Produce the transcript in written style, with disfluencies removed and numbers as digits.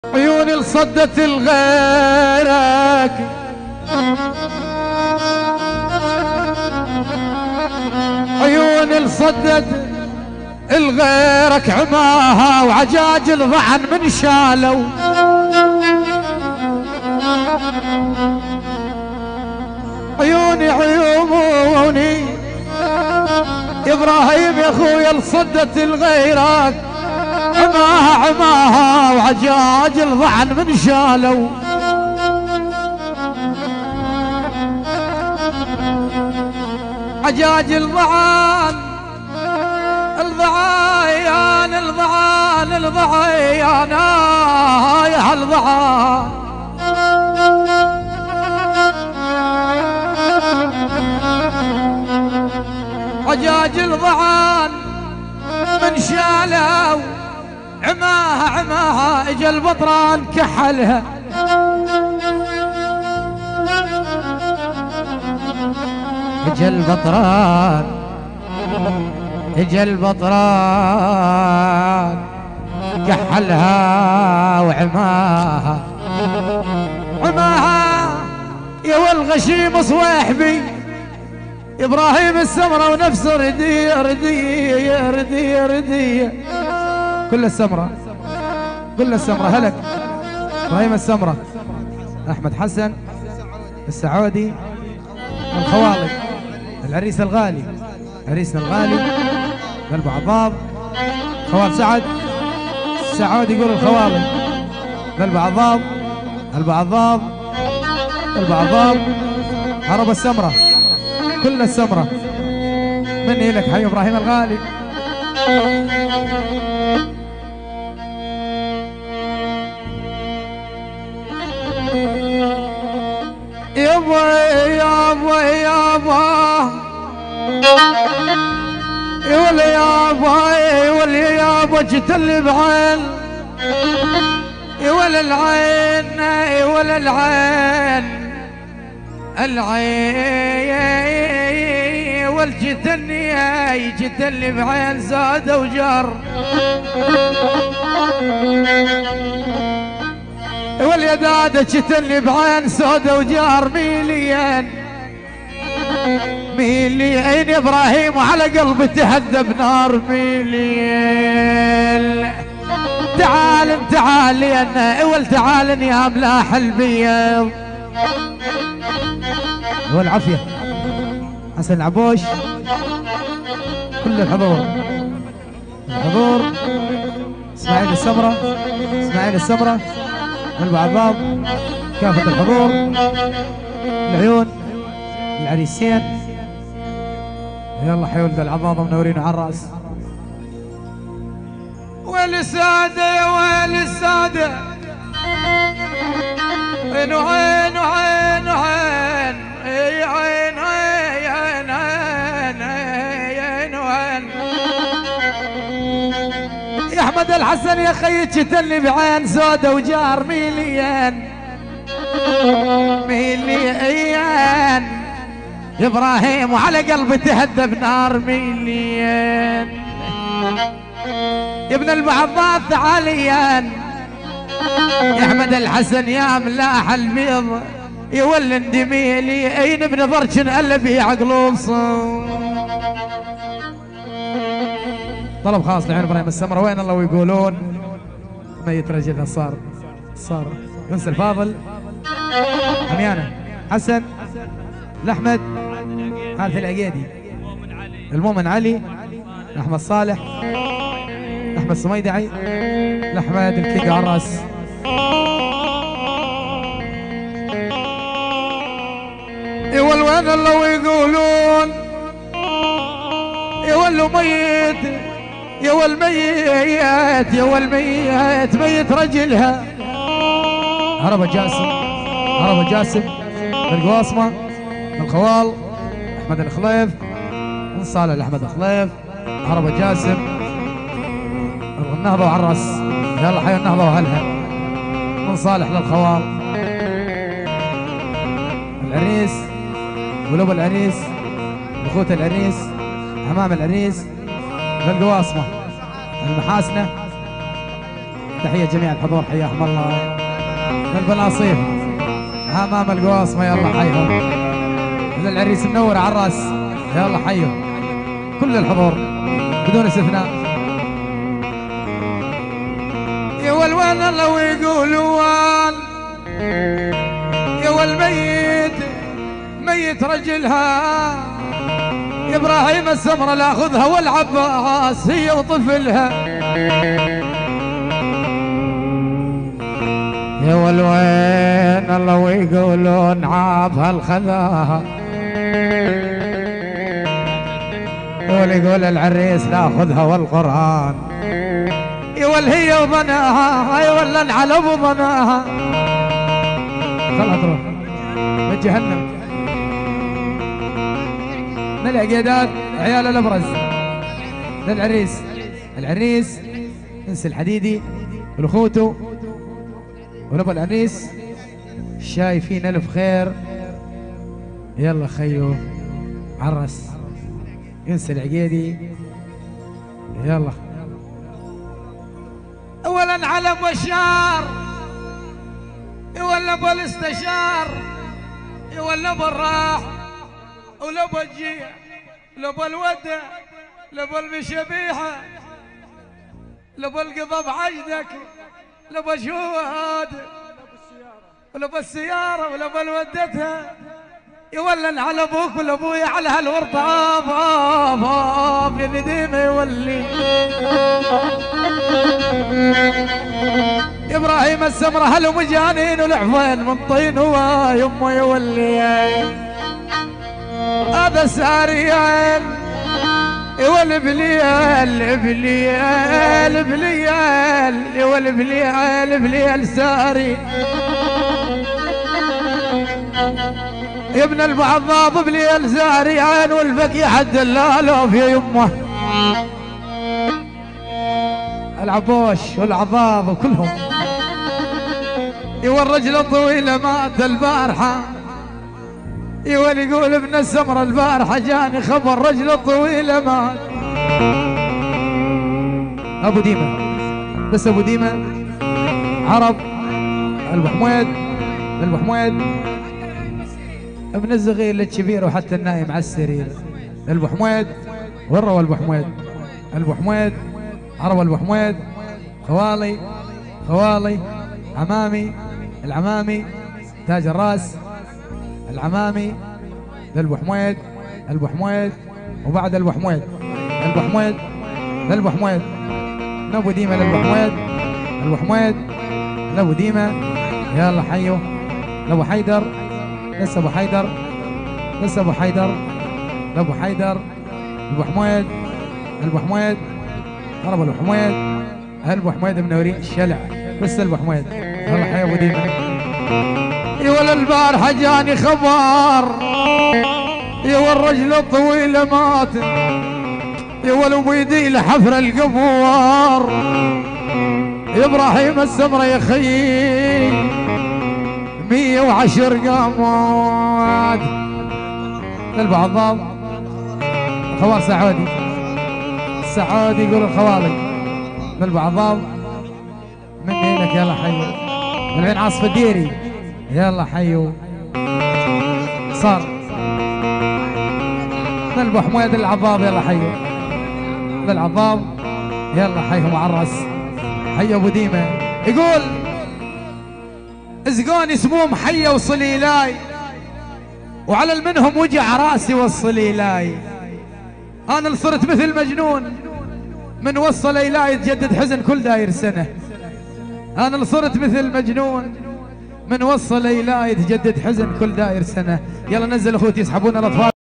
عيوني لصدت الغيرك عيوني لصدت الغيرك عماها وعجاج الضعن من شالوا عيوني ابراهيم يا اخويا لصدت الغيرك عماها وعجاج الضعن من شالوا عجاج الضعان الضعان يا الضعان عجاج الضعان من شالوا عماها اجا البطران كحلها اجا البطران كحلها وعماها يا والغشيم صويحبي ابراهيم السمرة ونفسه ردية كل السمرة هلك ابراهيم السمرة احمد حسن السعودي الخوالي العريس الغالي عريسنا الغالي قلب عضاب خوال سعد السعودي يقول الخوالي قلب عضاب هرب السمرة كل السمرة مني لك حي ابراهيم الغالي يابا يولي يابا جيت اللي بعين يولي العين والجتني جيت اللي بعين زاد وجر واليدادة جيت اللي بعين سودة وجار ميليين ابراهيم وعلى قلبي تهذب نار ميليين تعال يا اول تعال يا ملاح البيض والعافية حسن العبوش كل الحضور اسماعيل السمرة قلب عضاب كافة الحضور العيون العريسين يلا حيولد العضاضة منورين على الراس ويل السادة يا ويل السادة عين يا احمد الحسن يا خي جتني بعين سودة وجار ميليان ابراهيم وعلى قلبي تهذب نار ميليان يا ابن المعضات تعاليان يا احمد الحسن يا ملاح البيض يولي اندميلي اين ابن ضرشن قلبي عقلوب طلب خاص لعين ابراهيم السمرة وين الله ويقولون ميت رجلها صار يونس الفاضل حميانة حسن لأحمد حارث العقيدي المؤمن علي أحمد صالح أحمد صميدعي لأحمد الكيكة عراس يول وين الله ويقولون يولوا ميت يا والميت ميت رجلها هرب جاسم القواصمة الخوال احمد الخليف من صالح لاحمد الخليف هرب جاسم النهضة وعراس يلا حي النهضة وهلها من صالح للخوال العريس ولو العريس اخوة العريس امام العريس للقواصمة المحاسنة تحية جميع الحضور حياهم الله. البناصيف امام القواصمة يلا حيهم. العريس منور على الراس يلا حيهم كل الحضور بدون استثناء. يا والوان الله ويقولون يا والميت ميت رجلها يا ابراهيم السمرة لاخذها والعباس هي وطفلها. يا والوين الله ويقولون عابها الخذاها ويقول العريس لاخذها والقران يا والهي وظناها يا ولا انعلب وظناها. خلها تروح بجهنم. العقيدات عيال الابرز للعريس. العريس انس الحديدي والاخوته ونبى العريس شايفين الف خير. يلا خيو عرس انس العقيدي يلا. اولا علم وشار يولى ابو الاستشار يولى ابو الراح ولابو الجيع لابو الودع لابو المشبيحه لابو القضب عجدك لابو شهود ولابو السياره ولابو الودتها يولن على ابوك ولابويا على هالورطه اب يا نديمه يولي. ابراهيم السمره هلو مجانين والعفين من طين ويمه يولي. هذا ساريان يولي بليال بليال بليال يولي بليال بليال ساري يا ابن البعضاض بليال ساريان والبقي حد اللالو في يمه. العبوش والعضاض وكلهم يولي الرجل الطويله مات البارحه يولي يقول ابن السمرة البارحة جاني خبر رجل الطويلة مات. ابو ديمة بس ابو ديمة عرب ابو حميد ابو حميد ابن الصغير للكبير وحتى النايم على السرير. ابو حميد وين روى ابو حميد؟ ابو حميد عرب ابو حميد خوالي خوالي عمامي العمامي تاج الراس العمامي للبو حميد البو حميد وبعد البو حميد البو حميد للبو حميد لابو ديمه للبو حميد البو حميد لابو ديمه يلا حيو لابو حيدر لسه ابو حيدر لسه ابو حيدر لابو حيدر البو حميد البو حميد هرب البو حميد البو حميد منورين الشلع بس البو حميد يلا حيو ابو ديمه. يا البارحة جاني خبر يا الرجل الطويل مات يا ولو بيدي لحفر القبور يا ابراهيم السمرة يا خيي 110 قامات للبعضاض خوال سعودي السعودي يقول الخوالي للبعضاض مني لك يلا حيو العين عاصف الديري يلا حيو صار للبو حميد العضاب يلا حيو للعضاب يلا حيهم عرس حي ابو ديمه يقول ازقوني سموم حيه وصليلاي وعلى المنهم وجع راسي والصليلاي. انا صرت مثل مجنون من وصل الي يتجدد حزن كل داير سنه. انا صرت مثل مجنون من وصل الى يتجدد حزن كل داير سنه. يلا نزل اخوتي يسحبون الاطفال.